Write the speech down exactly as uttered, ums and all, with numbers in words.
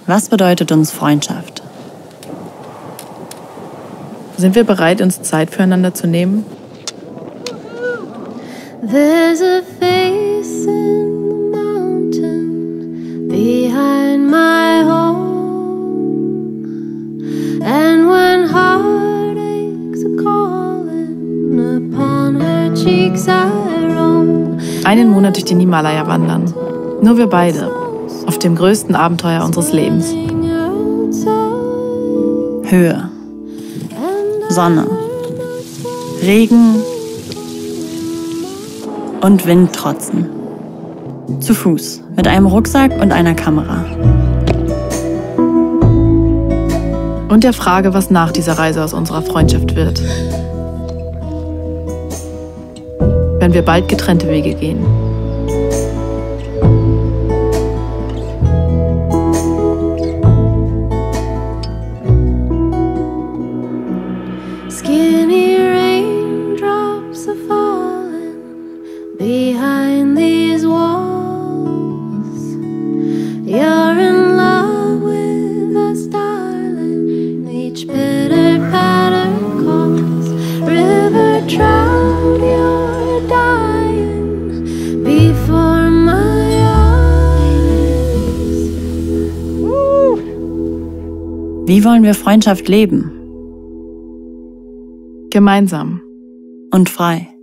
Was bedeutet uns Freundschaft? Sind wir bereit, uns Zeit füreinander zu nehmen? There's a face in the mountain behind my home, and when heartaches are calling upon her cheeks I roam. Einen Monat durch den Himalaya wandern. Nur wir beide. Auf dem größten Abenteuer unseres Lebens. Höhe, Sonne, Regen und Wind trotzen. Zu Fuß, mit einem Rucksack und einer Kamera. Und der Frage, was nach dieser Reise aus unserer Freundschaft wird. Wenn wir bald getrennte Wege gehen. Skinny raindrops are falling behind these walls. You're in love with us, darling. Each pitter patter calls. River trout, you're dying before my eyes. Wie wollen wir Freundschaft leben? Gemeinsam. Und frei.